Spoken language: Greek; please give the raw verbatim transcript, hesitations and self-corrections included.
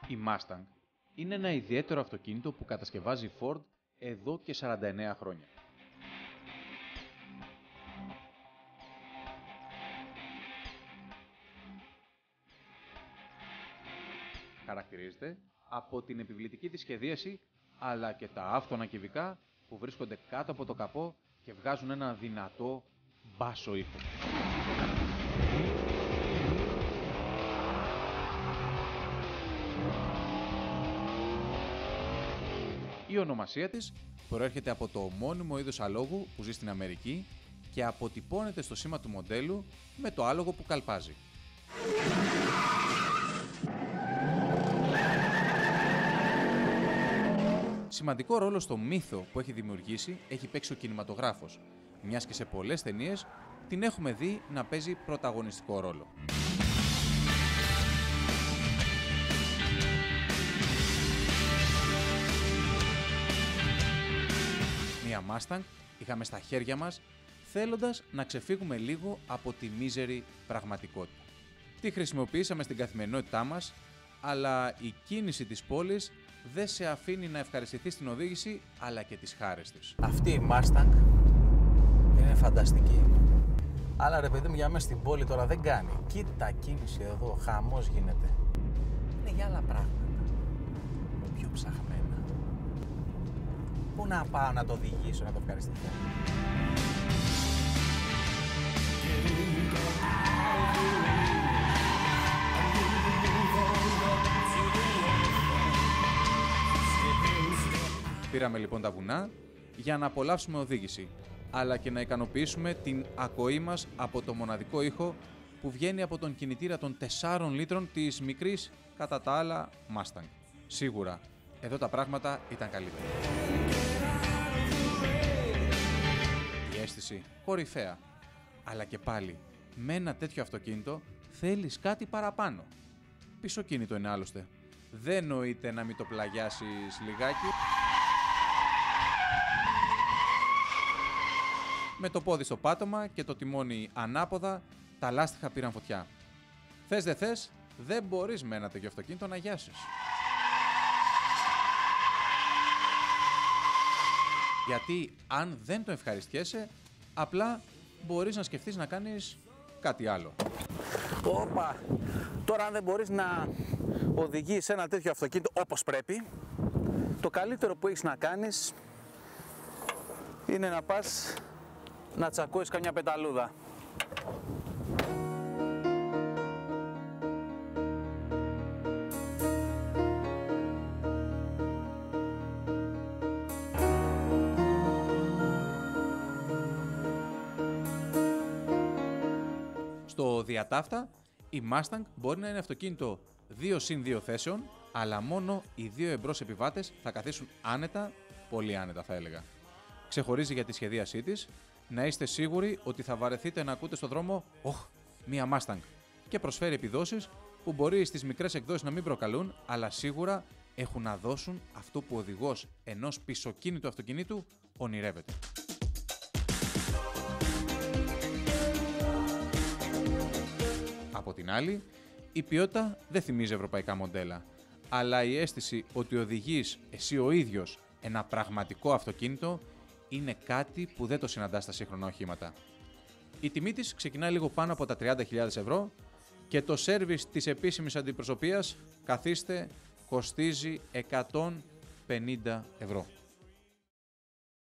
Η Mustang είναι ένα ιδιαίτερο αυτοκίνητο που κατασκευάζει η Ford εδώ και σαράντα εννέα χρόνια. Χαρακτηρίζεται από την επιβλητική της σχεδίαση, αλλά και τα άφθονα κυβικά που βρίσκονται κάτω από το καπό και βγάζουν ένα δυνατό μπάσο ήχο. Η ονομασία της προέρχεται από το ομώνυμο είδος αλόγου που ζει στην Αμερική και αποτυπώνεται στο σήμα του μοντέλου με το άλογο που καλπάζει. Σημαντικό ρόλο στο μύθο που έχει δημιουργήσει έχει παίξει ο κινηματογράφος, μιας και σε πολλές ταινίες την έχουμε δει να παίζει πρωταγωνιστικό ρόλο. Μια Mustang είχαμε στα χέρια μας, θέλοντας να ξεφύγουμε λίγο από τη μίζερη πραγματικότητα. Τη χρησιμοποιήσαμε στην καθημερινότητά μας, αλλά η κίνηση της πόλης δεν σε αφήνει να ευχαριστηθείς την οδήγηση, αλλά και τις χάρες της. Αυτή η Mustang είναι φανταστική. Αλλά ρε παιδί μου, για μέσα στην πόλη τώρα δεν κάνει. Κοίτα κίνηση εδώ, χαμός γίνεται. Είναι για άλλα πράγματα. Πιο ψαχμένα. Πού να πάω να το οδηγήσω, να το ευχαριστηθώ. Πήραμε λοιπόν τα βουνά για να απολαύσουμε οδήγηση, αλλά και να ικανοποιήσουμε την ακοή μας από το μοναδικό ήχο που βγαίνει από τον κινητήρα των τεσσάρων λίτρων της μικρής, κατά τα άλλα, Mustang. Σίγουρα, εδώ τα πράγματα ήταν καλύτερα. Η αίσθηση κορυφαία, αλλά και πάλι, με ένα τέτοιο αυτοκίνητο θέλεις κάτι παραπάνω. Πισωκίνητο είναι άλλωστε. Δεν νοείται να μην το πλαγιάσεις λιγάκι. Με το πόδι στο πάτωμα και το τιμόνι ανάποδα, τα λάστιχα πήραν φωτιά. Θες δε θες, δεν μπορείς με ένα τέτοιο αυτοκίνητο να γιάσεις. Γιατί αν δεν το ευχαριστιέσαι, απλά μπορείς να σκεφτείς να κάνεις κάτι άλλο. Όπα! Τώρα αν δεν μπορείς να οδηγείς ένα τέτοιο αυτοκίνητο όπως πρέπει, το καλύτερο που έχεις να κάνεις είναι να πας να τσακώσεις καμιά πεταλούδα. Στο διατάφτα, η Mustang μπορεί να είναι αυτοκίνητο δύο συν δύο θέσεων, αλλά μόνο οι δύο εμπρός επιβάτες θα καθίσουν άνετα, πολύ άνετα θα έλεγα. Ξεχωρίζει για τη σχεδίασή της, να είστε σίγουροι ότι θα βαρεθείτε να ακούτε στο δρόμο «Οχ, μία Mustang» και προσφέρει επιδόσεις που μπορεί στις μικρές εκδόσεις να μην προκαλούν, αλλά σίγουρα έχουν να δώσουν αυτό που ο οδηγός ενός πισωκίνητου αυτοκινήτου ονειρεύεται. Από την άλλη, η ποιότητα δεν θυμίζει ευρωπαϊκά μοντέλα, αλλά η αίσθηση ότι οδηγείς εσύ ο ίδιος ένα πραγματικό αυτοκίνητο είναι κάτι που δεν το συναντάς στα σύγχρονα οχήματα. Η τιμή της ξεκινάει λίγο πάνω από τα τριάντα χιλιάδες ευρώ και το σέρβις της επίσημης αντιπροσωπείας, καθίστε, κοστίζει εκατόν πενήντα ευρώ.